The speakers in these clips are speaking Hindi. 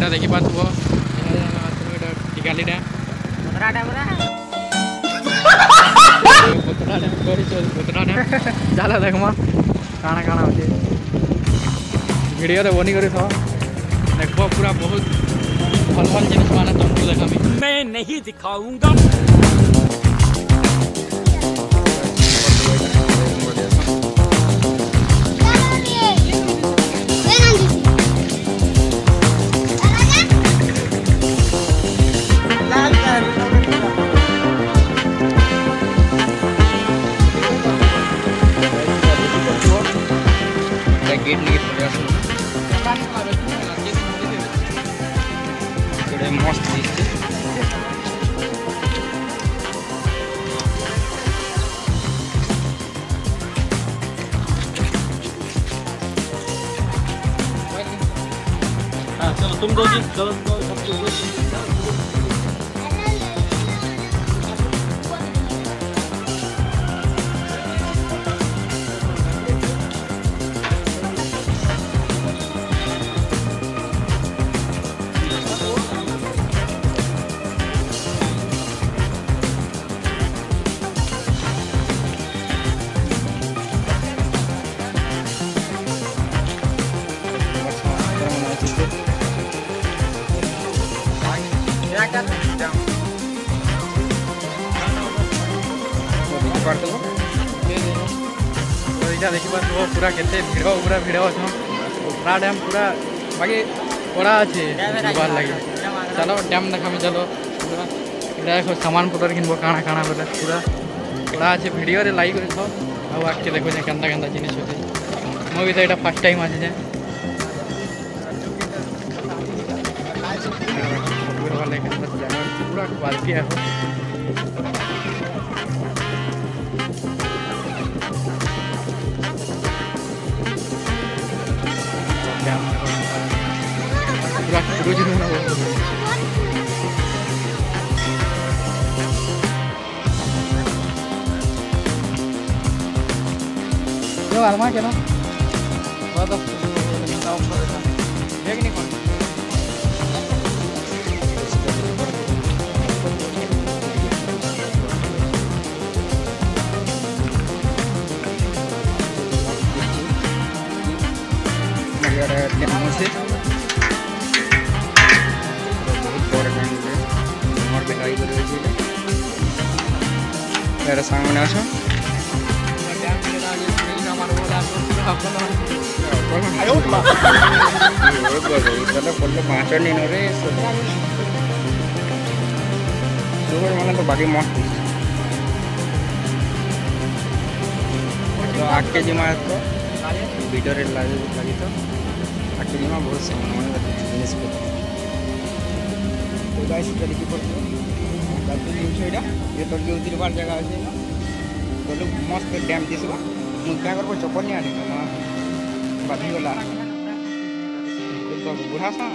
देखी पाथुबो टिकाली डैम बोतरा डैम चला देखमा काଣା काଣା होचे वीडियो रे बनी करी देखो पूरा बहुत भल भल जिनिस माने तुमको देखामी मैं नहीं दिखाऊंगा। गेट नहीं मस्त दिखते हाँ चलो तुम दो जी चलो देखी पूरा केते भिड़ अच्छा डैम पूरा बाकी पड़ा अच्छे बार लगे चलो डैम देखा चलो पूरा देखो सामान पतर किनबो काଣା काଣା बोले पूरा पड़ा अच्छे वीडियो रे लाइक कर आके देखो जे केनता केनता जिनिस होते मो भी तो एटा फर्स्ट टाइम आछे जे पूरा क्वालिटी है पूरा क्रूज रूम जो आलमा के ना बहुत देख नहीं कौन से मेरे सामने आसो माने तो बाकी मस्त तो 8 केजी मार तो वीडियो रे लगी तो 8 केजी में बहुत सामान माने जिनिस को तो गाइस देखि पड़तो दादू छेडा ये तो जो तिरबार जगह আছে ना तो लोग मस्त डैम दिसबा मु क्या करबो चप्पल नहीं आनी ना बाधी वाला तो बुढ़ा सा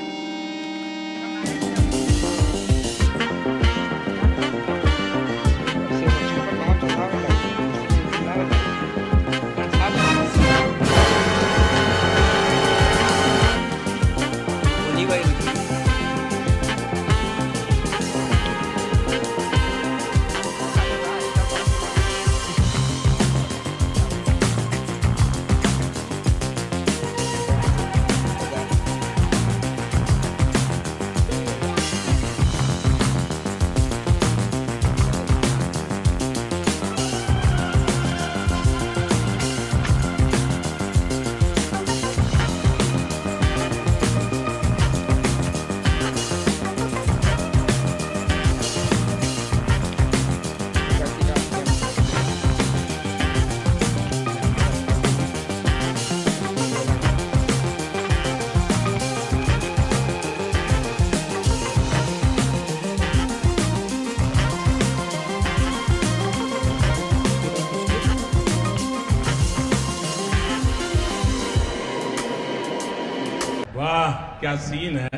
वाह क्या सीन है।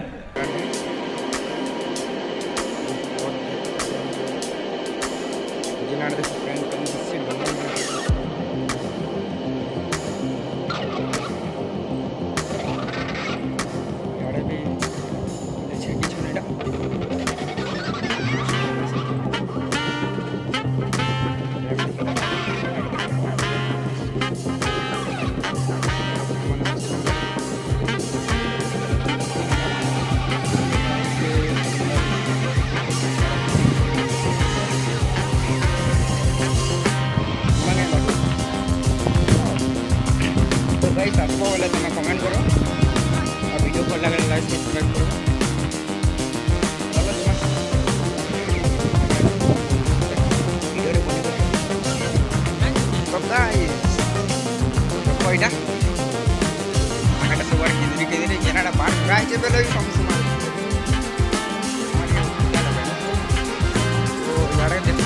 भल लगे लाइक सब्सक्राइब करो कोईटा आकाटा सुवर किदरी जेनाडा पार्ट प्राइस बेलो कम सुमा तो याडे दे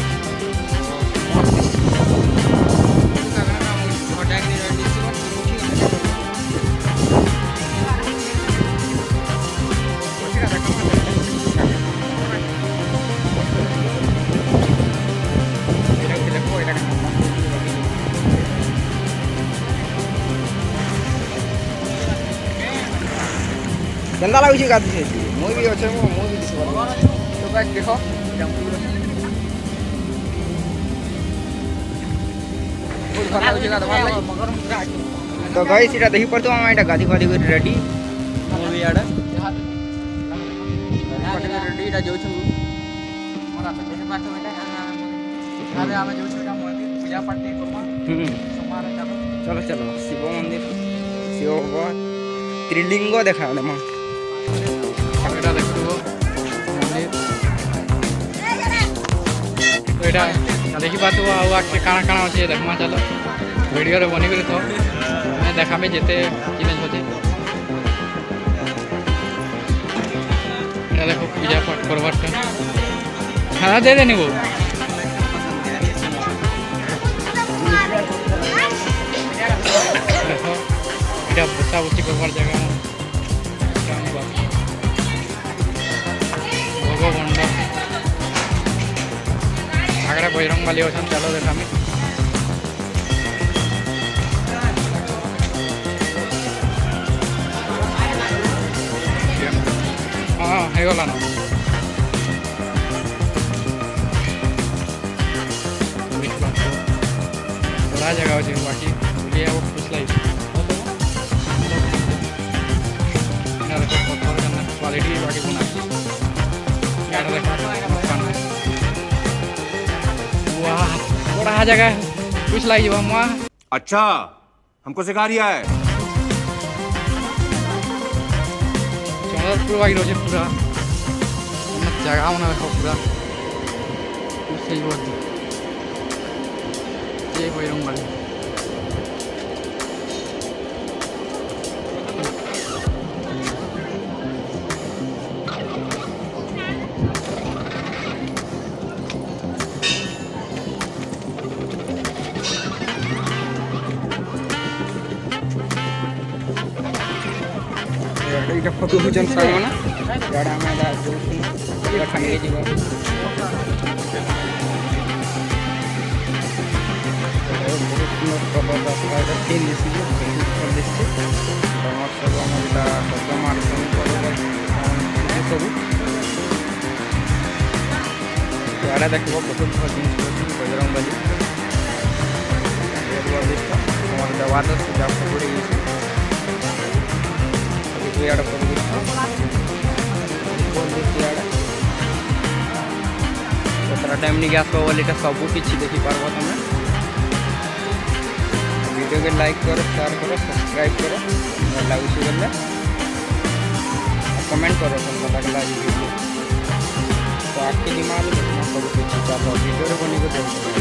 गंदा लाଗୁଛି ଗାଧି ସେଠି ମୁଁ ବି ଅଛେ ମୁଁ ବି ଦିଶିବ ତ ଗାଇस ଦେଖ तो गाइस इटा देखि परतो हम इटा गाधी गाधी कर रेडी हम भी आडा रेडी इटा जाउ छु मोरा तो केसे पाठ बेटा आले आमे जाउ छु मंदिर पूजा पाठ करबा समार चलो चलो शिव मंदिर शिव भगवान त्रिलिंग देखा मा এটা দেখো মন্দির তো এটা দেখি পাতো ଆଉ ଆଗକେ କାଣା କାଣା ଅଛି ଦେଖମା ଚାଲ ଭିଡ଼ିଓରେ ବନିକରି ତ ଆମେ ଦେખાମେ ଯେତେ ଜିନିଷ ଅଛି এটা দেখো পূজা পাঠ করবারটা হ্যাঁ দে দেনি গো দেখো এটা বসা বসি করবার জায়গা भगवंड आगरा बजरंग बाली अच्छा चलो देखा हाँ होगला ना बड़ा जगह अच्छे बाकी खुश लगे क्वालिटी बाकी बना वाह बड़ा जगह कुछ लाई वहाँ अच्छा हमको सिखा रिया है चंद्रपुर वाली रोजे पूरा जगह बना रखा पूरा सही बात ये बजरंग बाली इटा फोटो खिचन साइड ना याडा हम दा इटा खाने जीवा याडा देखो बहुत जिन बजरंग बाली वाटर पूजा पड़ी याड केतरा टाइम नहीं आसो बोले सब किसी देखी पार्ब तुम वीडियो के लाइक करो शेयर करो सब्सक्राइब करो लगुच बोले कमेंट करो तुम लगला वीडियो तो आगे दिमाग सब किसी चलो वीडियो बनी को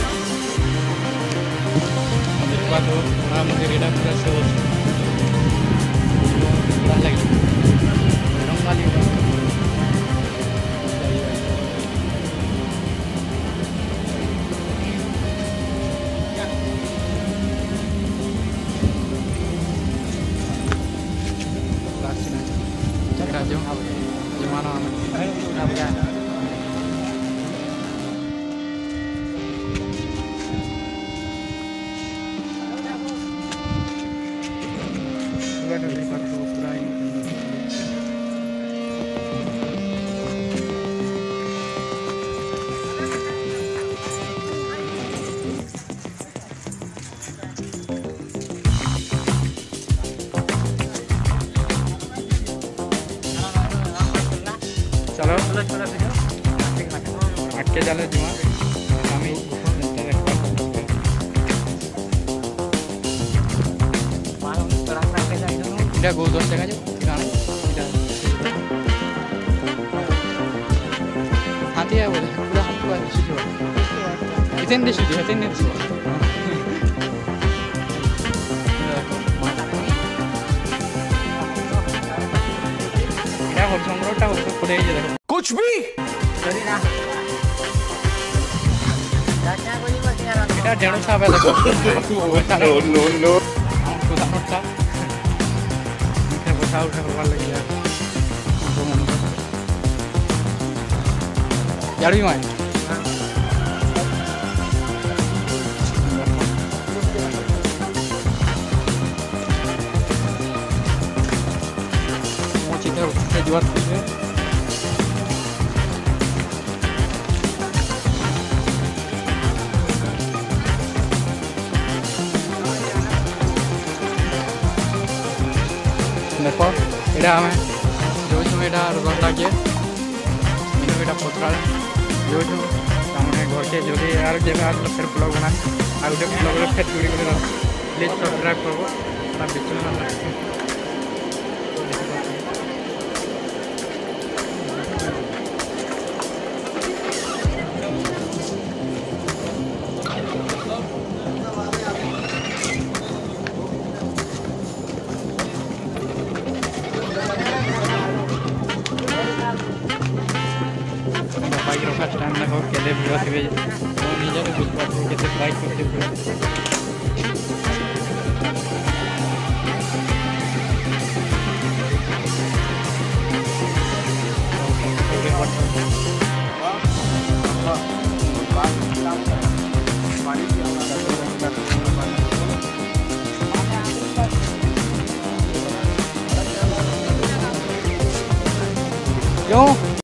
लगे रंग वाली जमाना चलो आटके चलो जुमा আমি এটা গো 10 টাকা যে Mati ya boleh. Udah aku ada sih juga. Itin di sini, itin di sini. Ya, horizontal टा उसको खुले ही देखो. कुछ भी चली ना क्या बोली बस यार Kita jangan sampai देखो. No no no Sudah nota. Kita bersahur keluar lagi ya. Jadi main. Mau kita jual dulu. देखो एटा हमें जो समय एटा रंधा किए इनो एटा पत्रा जो हमने घर के जो यार जगह फिर ब्लॉग बना और जो ब्लॉग फिर जुड़ी कर प्लीज सब्सक्राइब करो ना बीच में बाइक रखा स्टैंड में हो केले भिड़ा थे वो निजा के कुछ बात के से बाइक करते हुए क्यों